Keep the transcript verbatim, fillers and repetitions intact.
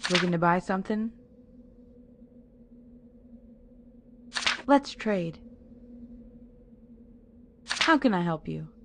Looking to buy something? Let's trade. How can I help you?